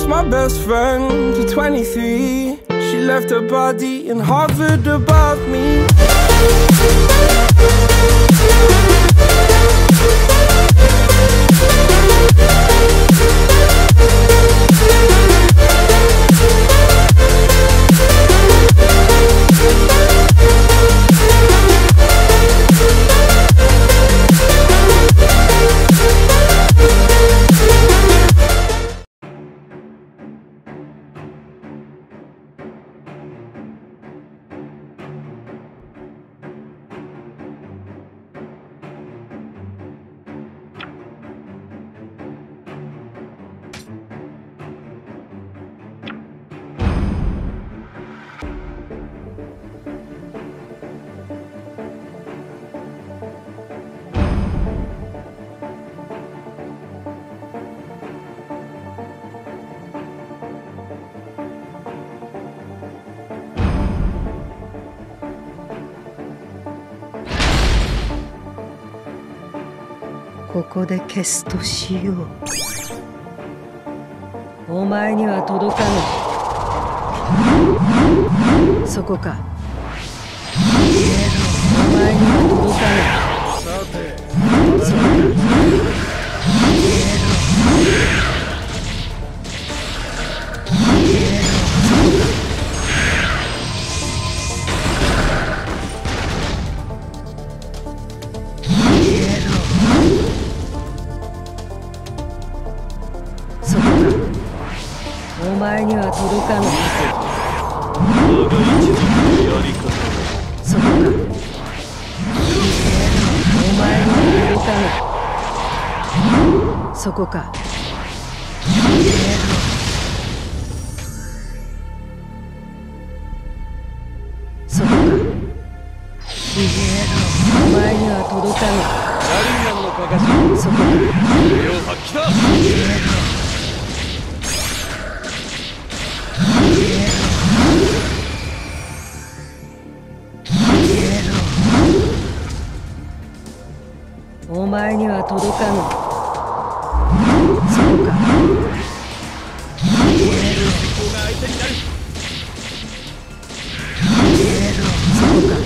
lost my best friend to 23. She left her body in Harvard above me. ここで消すとしよう。お前には届かぬ。そこか。お前には届かぬ。さて、そこか。お前には届かぬ。そこか。お前には届かぬ。そこか。そこか。お前には届かぬ。そこか。お前には届かぬ。そこか。そこか。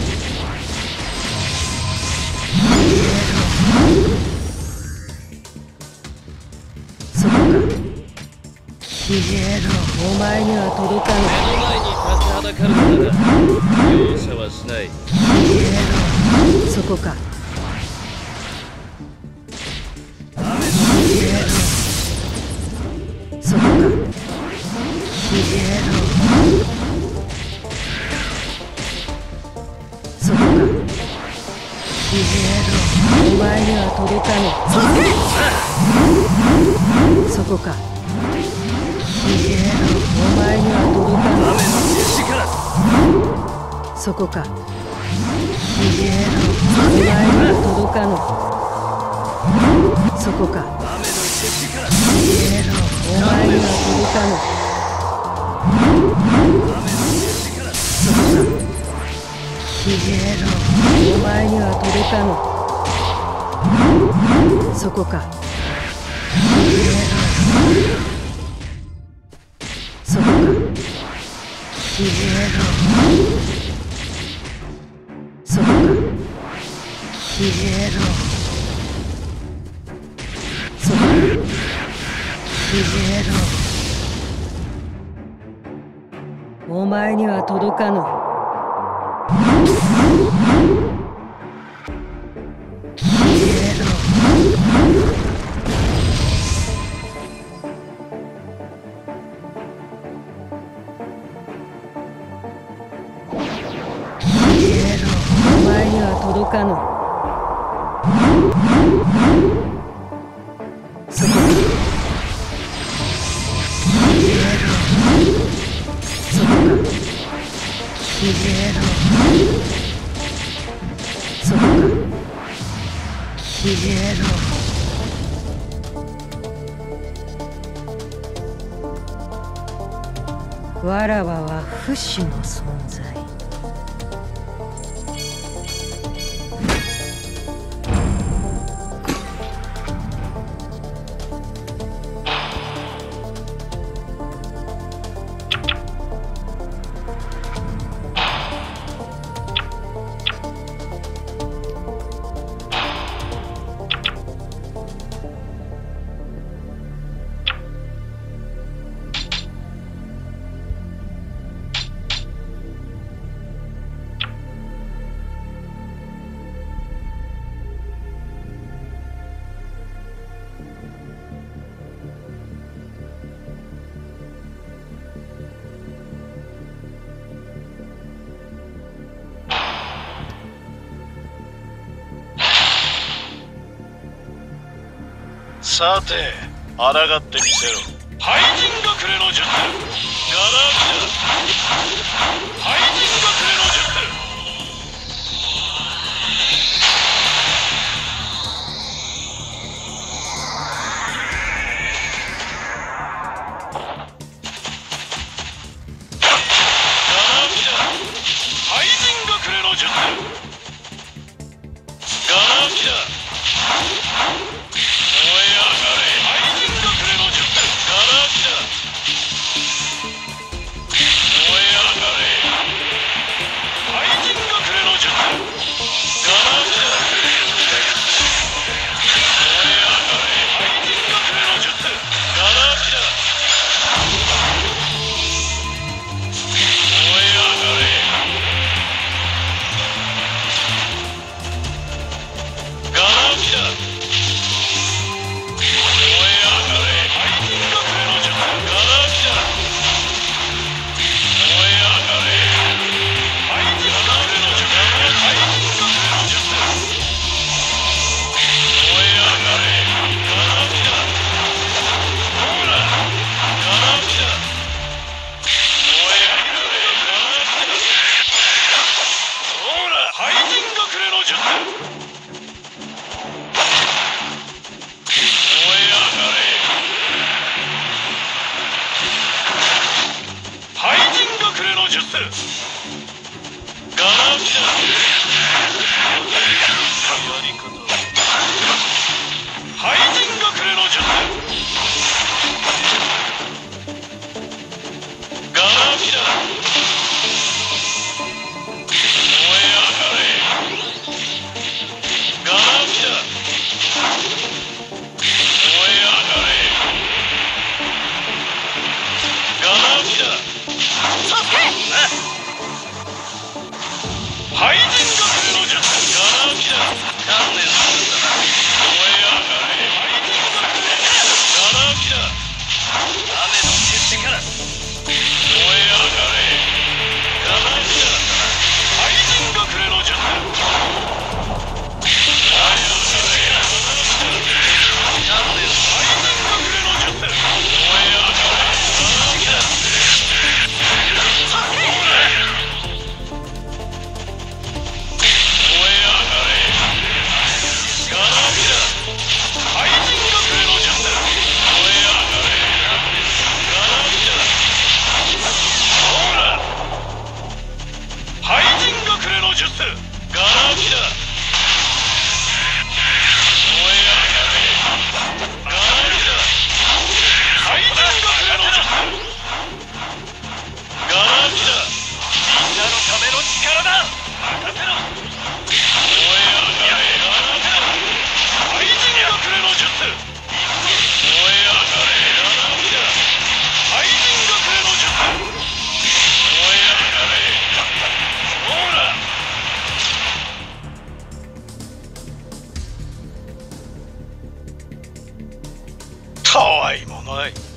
そこか。お前には届かぬ。 目の前に立ちはだかるのなら容赦はしない。 そこか。そこか。そこか。お前には届かぬ。そこか。お前には届かぬ。そこか。お前には届かぬ。そこか。お前には届かぬ。そこか。お前には届かぬ。そこか。そこか。そこか。そこか。お前には届かぬ。お前には届かぬ。そこか。そこか。そこか。わらわは不死の存在。 さて抗ってみせろ。廃人隠れの術、ガラクタ。廃人隠れの術。たわいもない。